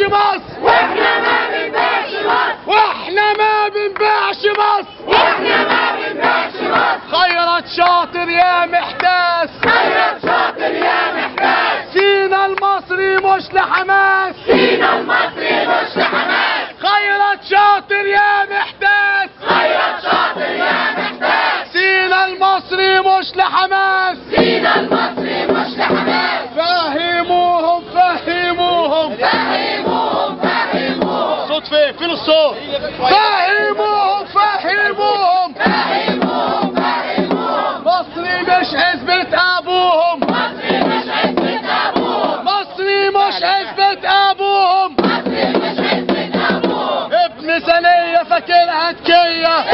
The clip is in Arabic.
مصر، واحنا ما بنبيعش مصر، واحنا ما بنبيعش مصر، احنا ما بنبيعش مصر. خيرت شاطر يا محتاس، خيرت شاطر يا محتاس، سينا المصري مش لحماس، سينا المصري مش لحماس. خيرت شاطر يا محتاس، خيرت شاطر يا محتاس، سينا المصري مش لحماس، سينا المصري مش لحماس. فهموهم فهموهم فهموهم فهموهم، صوت فين الصوت؟ فهموهم فهموهم فهموهم فهموهم، مصري مش عزبة ابوهم، مصري مش عزبة ابوهم، مصري مش عزبة ابوهم، مصري مش عزبة ابوهم. ابن ثانية فاكرها تكية،